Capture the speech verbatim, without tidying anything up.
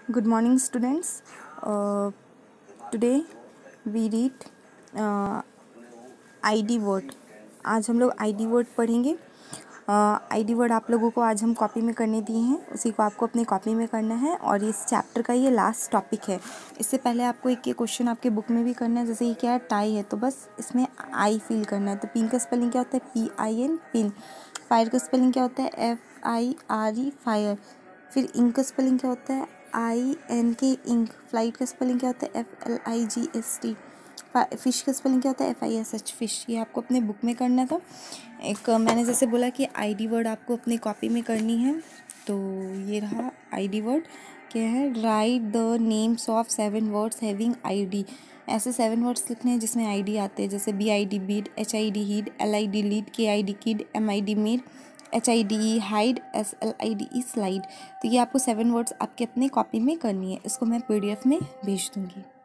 Good morning, students. Uh, today we read uh, I D word. आज हम लोग आई D word पढ़ेंगे. आई D word आप लोगों को आज हम कॉपी में करने दिए हैं, उसी को आपको अपनी कॉपी में करना है और इस चैप्टर का ये लास्ट टॉपिक है. इससे पहले आपको एक क्वेश्चन आपके बुक में भी करना है. जैसे ये क्या है, टाई है, तो बस इसमें आई फिल करना है. तो पिन का स्पेलिंग क्या होता है? P I N, pin. Fire का स्पेलिंग क्या होता है? F I R E, fire. फिर इंक का स्पेलिंग क्या होता है? I N K, ink. Flight का स्पेलिंग क्या होता है? F L I G S T. Fish का स्पेलिंग क्या होता है? F I S H, fish. ये आपको अपने बुक में करना था. एक मैंने जैसे बोला कि आई डी वर्ड आपको अपनी कॉपी में करनी है, तो ये रहा आई डी वर्ड. क्या है? Write the names of seven words having I D. ऐसे सेवन वर्ड्स लिखने हैं जिसमें आई डी आते हैं. जैसे B I D bid, H I D hid, L I D lid, K I D kid, M I D mid, H I D E hide, S L I D E slide. तो ये आपको seven words आपके अपने copy में करनी है. इसको मैं पी डी एफ में भेज दूँगी.